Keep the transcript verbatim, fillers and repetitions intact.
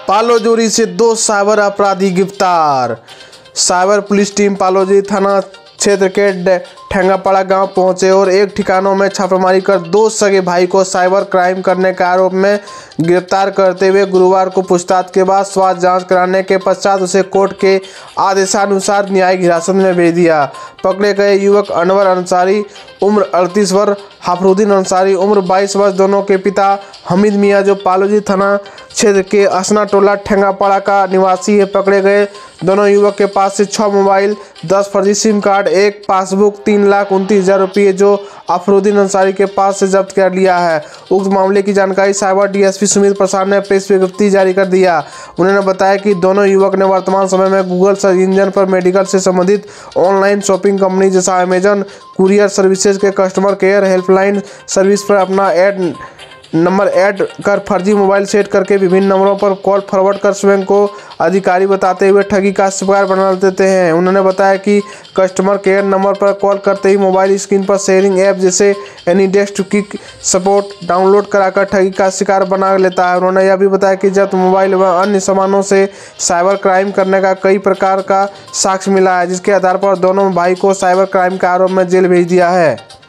पालोजोरी से दो साइबर अपराधी गिरफ्तार। साइबर पुलिस टीम पालोजोरी थाना क्षेत्र के ठेंगापाड़ा गांव पहुंचे और एक ठिकानों में छापेमारी कर दो सगे भाई को साइबर क्राइम करने के आरोप में गिरफ्तार करते हुए गुरुवार को पूछताछ के बाद स्वास्थ्य जांच कराने के पश्चात उसे कोर्ट के आदेशानुसार न्यायिक हिरासत में भेज दिया। पकड़े गए युवक अनवर अंसारी उम्र अड़तीस वर्ष, हाफरुद्दीन अंसारी उम्र बाईस वर्ष, दोनों के पिता हमीद मियां जो पालोजोरी थाना क्षेत्र के असना टोला ठेंगापाड़ा का निवासी है। पकड़े गए दोनों युवक के पास से छह मोबाइल, दस फर्जी सिम कार्ड, एक पासबुक, तीन लाख उनतीस हजार रुपये जो अफरुद्दीन अंसारी के पास से जब्त कर लिया है। उक्त मामले की जानकारी साइबर डीएसपी सुमित प्रसाद ने प्रेस विज्ञप्ति जारी कर दिया। उन्होंने बताया कि दोनों युवक ने वर्तमान समय में गूगल सर्च इंजन पर मेडिकल से संबंधित ऑनलाइन शॉपिंग कंपनी जैसा अमेजन कुरियर सर्विसेज के कस्टमर केयर हेल्पलाइन सर्विस पर अपना एड नंबर ऐड कर फर्जी मोबाइल सेट करके विभिन्न नंबरों पर कॉल फॉरवर्ड कर स्वयं को अधिकारी बताते हुए ठगी का शिकार बना देते हैं। उन्होंने बताया कि कस्टमर केयर नंबर पर कॉल करते ही मोबाइल स्क्रीन पर शेयरिंग ऐप जैसे AnyDesk Quick Support download कराकर ठगी का शिकार बना लेता है। उन्होंने यह भी बताया कि जब मोबाइल व अन्य सामानों से साइबर क्राइम करने का कई प्रकार का साक्ष्य मिला है, जिसके आधार पर दोनों भाई को साइबर क्राइम के आरोप में जेल भेज दिया है।